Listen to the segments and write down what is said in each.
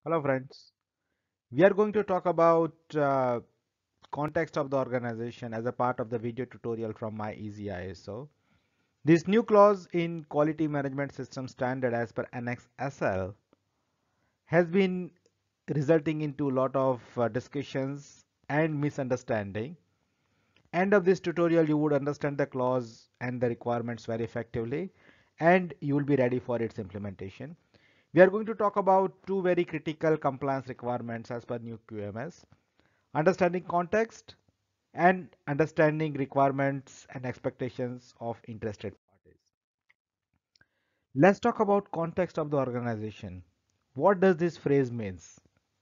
Hello friends. We are going to talk about context of the organization as a part of the video tutorial from my Easy ISO. This new clause in quality management system standard as per Annex SL has been resulting into a lot of discussions and misunderstanding. End of this tutorial you would understand the clause and the requirements very effectively and you will be ready for its implementation. We are going to talk about two very critical compliance requirements as per new QMS: understanding context and understanding requirements and expectations of interested parties. Let's talk about context of the organization. What does this phrase means?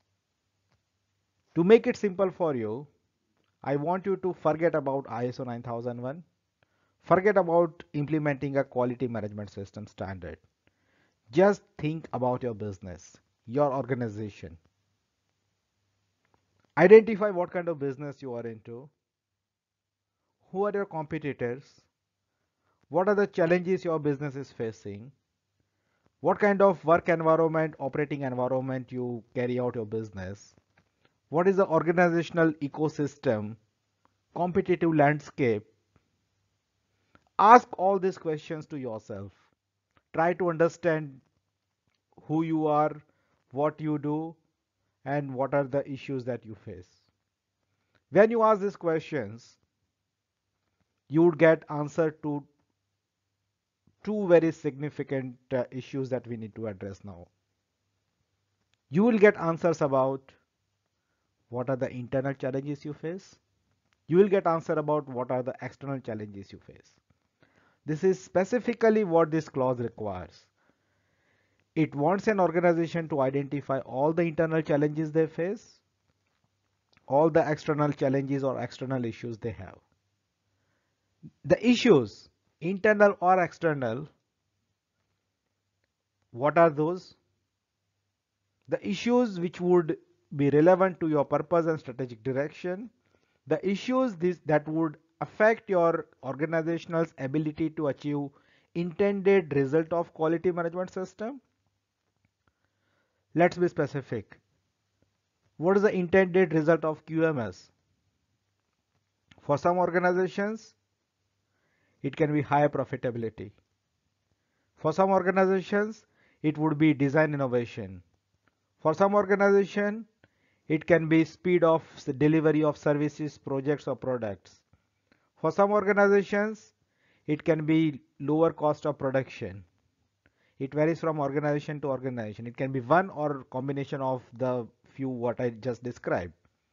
To make it simple for you, I want you to forget about ISO 9001, forget about implementing a quality management system standard. Just think about your business, your organization. Identify what kind of business you are into, who are your competitors, what are the challenges your business is facing, what kind of work environment, operating environment you carry out your business, what is the organizational ecosystem, competitive landscape. Ask all these questions to yourself. Try to understand who you are, what you do, and what are the issues that you face. When you ask these questions, you would get answer to two very significant issues that we need to address now. You will get answers about what are the internal challenges you face. You will get answer about what are the external challenges you face. This is specifically what this clause requires. It wants an organization to identify all the internal challenges they face, all the external challenges or external issues they have. The issues, internal or external, what are those? The issues which would be relevant to your purpose and strategic direction, the issues that would affect your organization's ability to achieve intended result of quality management system. Let's be specific. What is the intended result of QMS? For some organizations, it can be higher profitability. For some organizations, it would be design innovation. For some organization, it can be speed of delivery of services, projects or products. For some organizations, it can be lower cost of production. It varies from organization to organization. It can be one or combination of the few what I just described.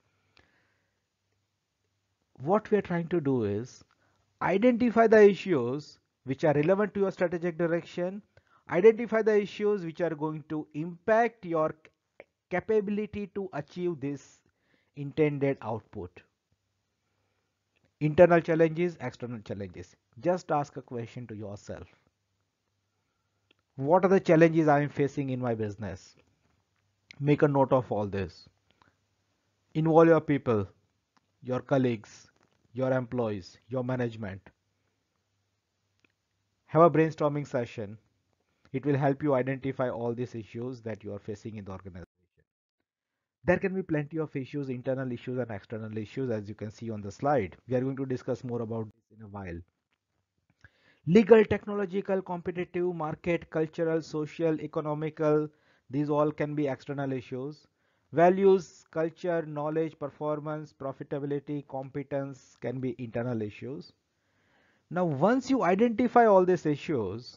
What we are trying to do is identify the issues which are relevant to your strategic direction, identify the issues which are going to impact your capability to achieve this intended output. Internal challenges, external challenges. Just ask a question to yourself. What are the challenges I am facing in my business? Make a note of all this. Involve your people, your colleagues, your employees, your management. Have a brainstorming session. It will help you identify all these issues that you are facing in the organization. There can be plenty of issues, internal issues and external issues, as you can see on the slide. We are going to discuss more about this in a while. Legal, technological, competitive, market, cultural, social, economical, these all can be external issues. Values, culture, knowledge, performance, profitability, competence can be internal issues. Now, once you identify all these issues,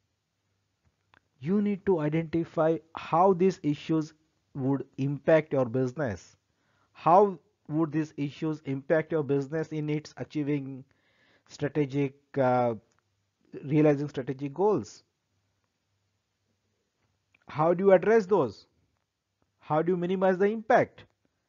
you need to identify how these issues would impact your business. How would these issues impact your business in its achieving strategic, realizing strategic goals? How do you address those? How do you minimize the impact?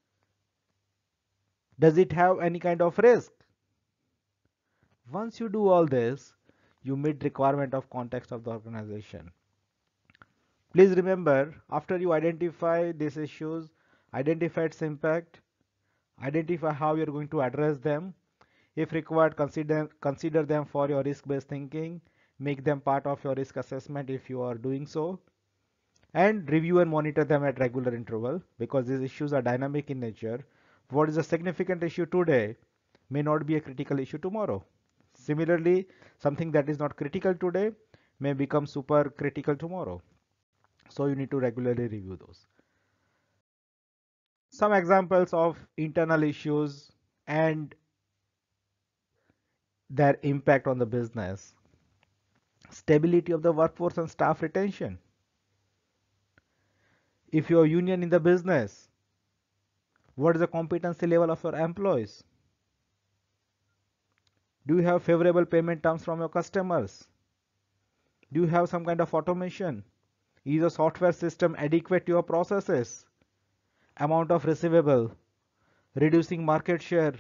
Does it have any kind of risk? Once you do all this, you meet requirement of context of the organization. Please remember, after you identify these issues, identify its impact, identify how you're going to address them. If required, consider them for your risk-based thinking. Make them part of your risk assessment if you are doing so. and review and monitor them at regular interval, because these issues are dynamic in nature. What is a significant issue today may not be a critical issue tomorrow. Similarly, something that is not critical today may become super critical tomorrow. So you need to regularly review those. Some examples of internal issues and their impact on the business: stability of the workforce and staff retention. If you're union in the business, what is the competency level of your employees? Do you have favorable payment terms from your customers? Do you have some kind of automation? Is the software system adequate to your processes? Amount of receivable, reducing market share.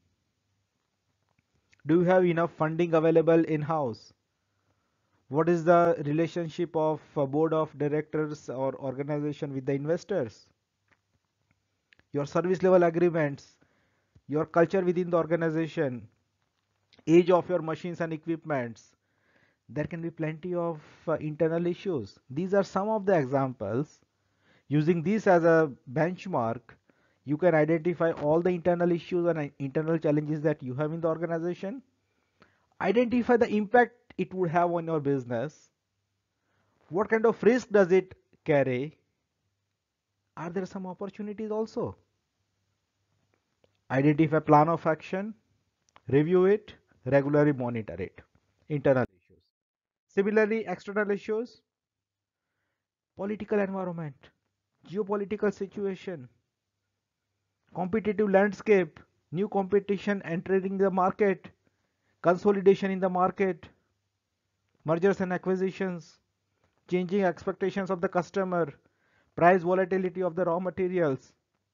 Do you have enough funding available in-house? What is the relationship of a board of directors or organization with the investors? Your service level agreements, your culture within the organization, age of your machines and equipments. There can be plenty of internal issues. These are some of the examples. Using this as a benchmark, you can identify all the internal issues and internal challenges that you have in the organization. Identify the impact it would have on your business. What kind of risk does it carry? Are there some opportunities also? Identify plan of action, review it, regularly monitor it. Internal issues. Similarly, external issues: political environment, geopolitical situation, competitive landscape, new competition entering the market, consolidation in the market, mergers and acquisitions, changing expectations of the customer, price volatility of the raw materials,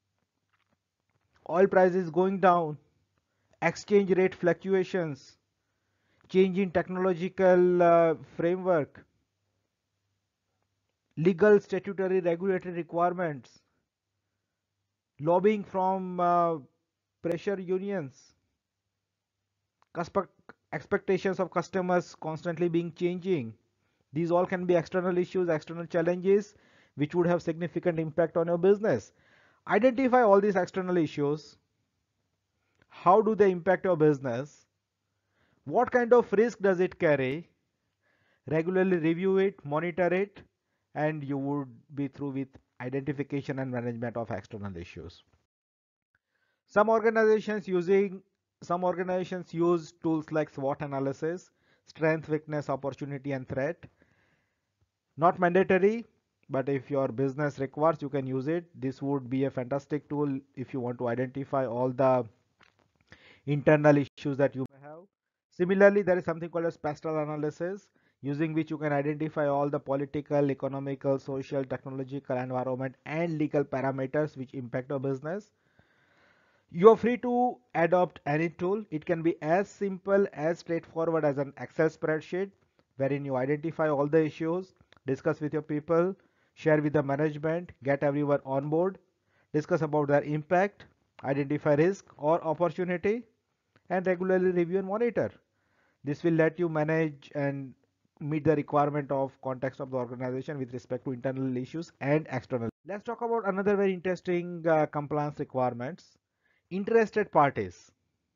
oil prices going down, exchange rate fluctuations, change in technological framework, legal, statutory, regulatory requirements, lobbying from pressure unions, expectations of customers constantly being changing. These all can be external issues, external challenges, which would have significant impact on your business. Identify all these external issues. How do they impact your business? What kind of risk does it carry? Regularly review it, monitor it, and you would be through with identification and management of external issues. Some organizations using some organizations use tools like SWOT analysis, strength, weakness, opportunity, and threat. Not mandatory, but if your business requires, you can use it. This would be a fantastic tool if you want to identify all the internal issues that you may have. Similarly, there is something called as spectral analysis, using which you can identify all the political, economical, social, technological, environment, and legal parameters which impact your business. You are free to adopt any tool. It can be as simple, as straightforward as an Excel spreadsheet, wherein you identify all the issues, discuss with your people, share with the management, get everyone on board, discuss about their impact, identify risk or opportunity, and regularly review and monitor. This will let you manage and meet the requirement of context of the organization with respect to internal issues and external. Let's talk about another very interesting compliance requirements: interested parties.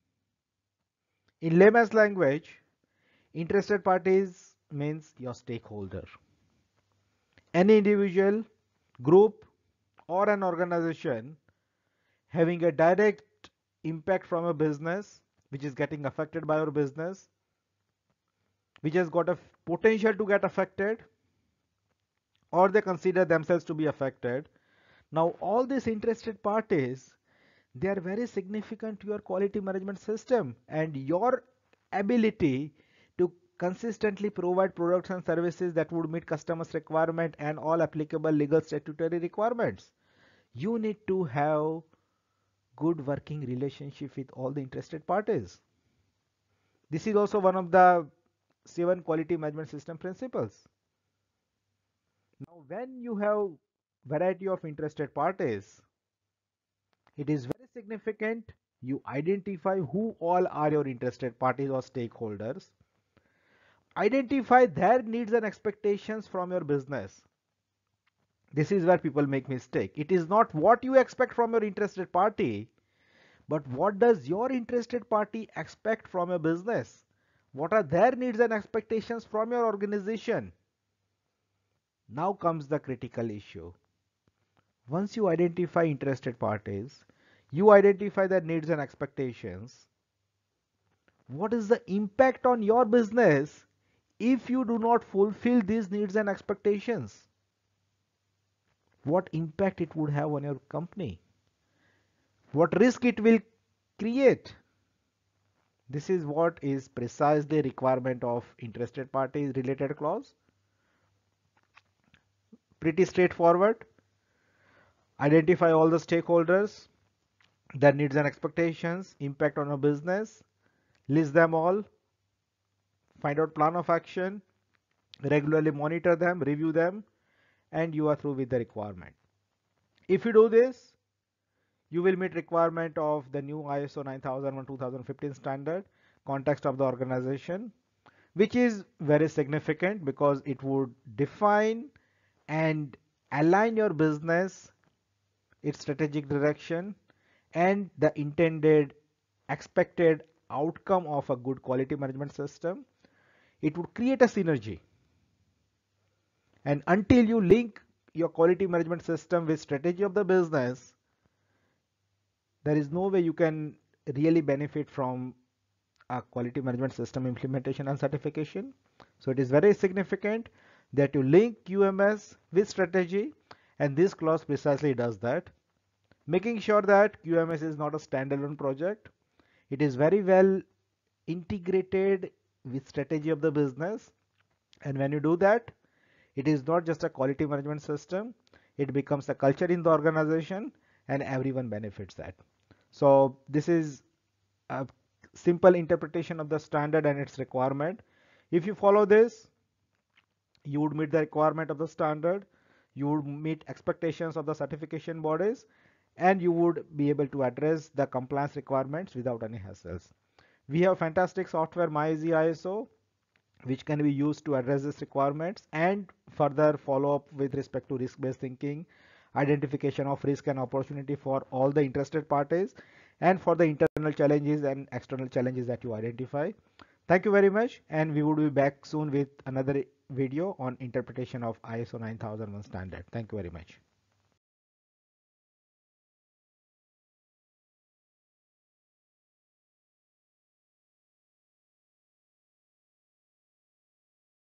In layman's language, interested parties means your stakeholder. Any individual, group, or an organization having a direct impact from a business, which is getting affected by your business, which has got a potential to get affected, or they consider themselves to be affected. Now, all these interested parties, they are very significant to your quality management system and your ability to consistently provide products and services that would meet customers' requirement and all applicable legal statutory requirements. You need to have good working relationship with all the interested parties. This is also one of the 7 quality management system principles. Now, when you have variety of interested parties, it is very significant you identify who all are your interested parties or stakeholders. Identify their needs and expectations from your business. This is where people make mistake. It is not what you expect from your interested party, but what does your interested party expect from your business? What are their needs and expectations from your organization? Now comes the critical issue. Once you identify interested parties, you identify their needs and expectations. What is the impact on your business if you do not fulfill these needs and expectations? What impact it would have on your company? What risk it will create? This is what is precisely requirement of interested parties related clause. Pretty straightforward. Identify all the stakeholders, their needs and expectations, impact on a business, list them all, find out plan of action, regularly monitor them, review them, and you are through with the requirement. If you do this, you will meet requirement of the new ISO 9001 2015 standard, context of the organization, which is very significant because it would define and align your business, its strategic direction, and the intended expected outcome of a good quality management system. It would create a synergy. And until you link your quality management system with strategy of the business, there is no way you can really benefit from a quality management system implementation and certification. So it is very significant that you link QMS with strategy, and this clause precisely does that, making sure that QMS is not a standalone project. It is very well integrated with strategy of the business, and when you do that, it is not just a quality management system, it becomes a culture in the organization and everyone benefits that. So this is a simple interpretation of the standard and its requirement. If you follow this, you would meet the requirement of the standard, you would meet expectations of the certification bodies, and you would be able to address the compliance requirements without any hassles. We have fantastic software MyEasy ISO, which can be used to address these requirements and further follow up with respect to risk-based thinking, identification of risk and opportunity for all the interested parties, and for the internal challenges and external challenges that you identify. Thank you very much, and we would be back soon with another video on interpretation of ISO 9001 standard. Thank you very much.